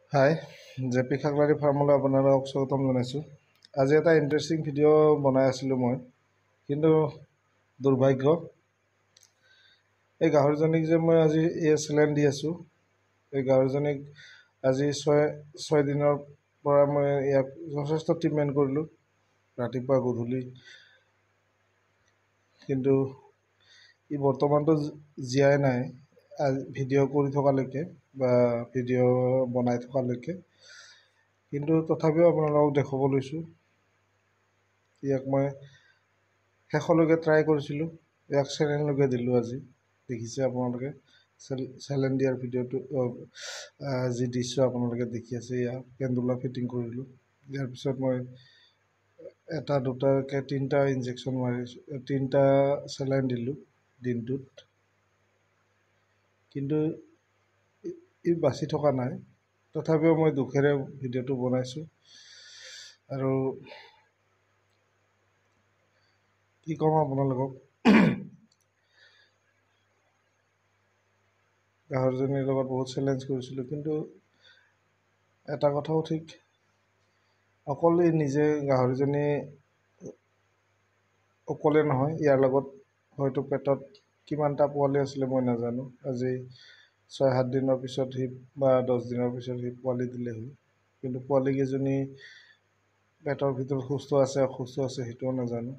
হাই, JP খাগলাৰী ফাৰ্মলৈ আপোনালোকক স্বাগতম জনাইছোঁ। আজি এটা ইণ্টাৰেষ্টিং ভিডিঅ' বনাই আছিলোঁ মই, কিন্তু দুৰ্ভাগ্য এই গাহৰিজনীক যে মই আজি চেলেন দি আছোঁ, এই গাহৰিজনীক আজি ছয় দিনৰ পৰা মই ইয়াক যথেষ্ট ট্ৰিটমেণ্ট কৰিলোঁ, ৰাতিপুৱা গধূলি। কিন্তু ই বৰ্তমানটো জীয়াই নাই ভিডিঅ' কৰি থকালৈকে বা ভিডিঅ' বনাই থকালৈকে, কিন্তু তথাপিও আপোনালোকক দেখুৱাব লৈছোঁ। ইয়াক মই শেষলৈকে ট্ৰাই কৰিছিলোঁ, ইয়াক চেলেনলৈকে দিলোঁ। আজি দেখিছে আপোনালোকে চেলেন দিয়াৰ ভিডিঅ'টো যি দৃশ্য আপোনালোকে দেখি আছে, ইয়াক পেণ্ডুলা ফিটিং কৰিলোঁ। ইয়াৰ পিছত মই এটা দুটাকৈ 3টা ইনজেকশ্যন মাৰিছোঁ, 3টা চেলাইন দিলোঁ দিনটোত, কিন্তু ই বাচি থকা নাই। তথাপিও মই দুখেৰে ভিডিঅ'টো বনাইছোঁ। আৰু কি ক'ম আপোনালোকক, গাহৰিজনীৰ লগত বহুত চেলেঞ্জ কৰিছিলোঁ, কিন্তু এটা কথাও ঠিক, অকলে নিজে গাহৰিজনী অকলে নহয়, ইয়াৰ লগত হয়তো পেটত কিমানটা পোৱালি আছিলে মই নাজানো। আজি 6-7 দিনৰ পিছত বা 10 দিনৰ পিছত পোৱালি দিলেহি, কিন্তু পোৱালিকেইজনী পেটৰ ভিতৰত সুস্থ আছে অসুস্থ আছে সেইটোও নাজানো।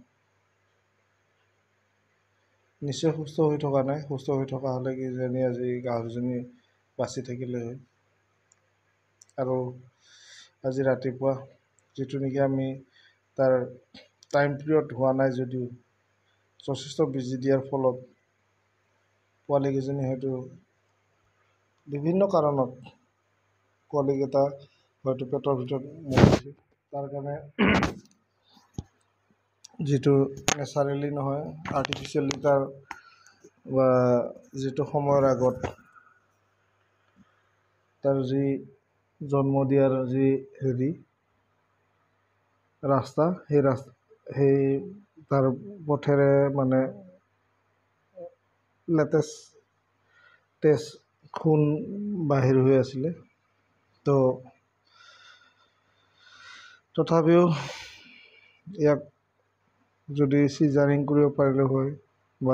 নিশ্চয় সুস্থ হৈ থকা নাই, সুস্থ হৈ থকা হ'লে কিজানি আজি গাহৰিজনী বাচি থাকিলে হয়। আৰু আজি ৰাতিপুৱা যিটো নেকি আমি তাৰ টাইম পিৰিয়ড হোৱা নাই যদিও যথেষ্ট বেজি দিয়াৰ ফলত পোৱালিকেইজনী হয়তো বিভিন্ন কাৰণত পোৱালিকেইটা হয়তো পেটৰ ভিতৰত মৰিছে। তাৰ কাৰণে যিটো নেচাৰেলি নহয়, আৰ্টিফিচিয়েলি তাৰ বা যিটো সময়ৰ আগত তাৰ যি জন্ম দিয়াৰ যি ৰাস্তা, সেই তাৰ পথেৰে মানে তেজ খুন বাহিৰ হৈ আছিলে। তথাপিও ইয়াক যদি চিজাৰিং কৰিব পাৰিলোঁ হয় বা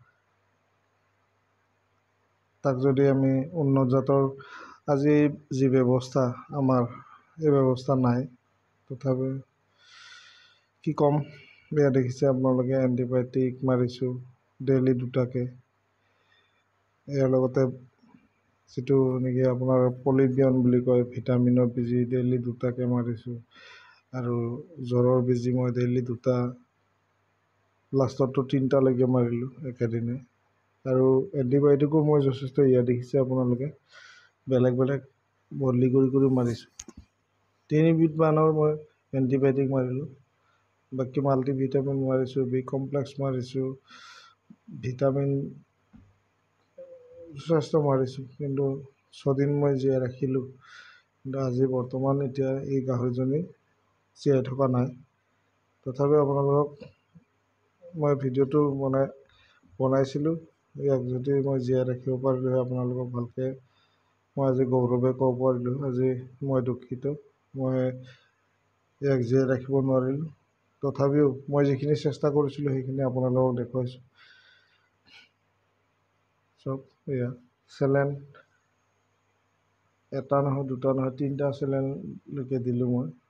তাক যদি আমি উন্নত জাতৰ, আজি যি ব্যৱস্থা আমাৰ এই ব্যৱস্থা নাই। তথাপিও কি ক'ম, এয়া দেখিছে আপোনালোকে, এণ্টিবায়'টিক মাৰিছোঁ ডেইলি 2টাকৈ। ইয়াৰ লগতে যিটো নেকি আপোনাৰ পলিবিয়ন বুলি কয়, ভিটামিনৰ বেজি ডেইলি 2টাকৈ মাৰিছোঁ। আৰু জ্বৰৰ বেজি মই ডেইলি 2টা, লাষ্টততো 3টালৈকে মাৰিলোঁ একেদিনে। আৰু এণ্টিবায়'টিকো মই যথেষ্ট, ইয়াত দেখিছে আপোনালোকে, বেলেগ বেলেগ বদলি কৰি মাৰিছোঁ। 3বিধমানৰ মই এণ্টিবায়'টিক মাৰিলোঁ, বাকী মাল্টিভিটামিন মাৰিছোঁ, বি কমপ্লেক্স মাৰিছোঁ, ভিটামিন যথেষ্ট মাৰিছোঁ, কিন্তু 6 দিন মই জীয়াই ৰাখিলোঁ। কিন্তু আজি বৰ্তমান এতিয়া এই গাহৰিজনী জীয়াই থকা নাই। তথাপিও আপোনালোকক মই ভিডিঅ'টো বনাইছিলোঁ, ইয়াক যদি মই জীয়াই ৰাখিব পাৰিলোঁ হয় আপোনালোকক ভালকৈ, মই আজি গৌৰৱে ক'ব পাৰিলোঁ। আজি মই দুখিত, মই ইয়াক জীয়াই ৰাখিব নোৱাৰিলোঁ। তথাপিও মই যিখিনি চেষ্টা কৰিছিলোঁ সেইখিনি আপোনালোকক দেখুৱাইছোঁ। চব এয়া চেলেন, এটা নহয়, 2টা নহয়, 3টা চেলেনলৈকে দিলোঁ মই।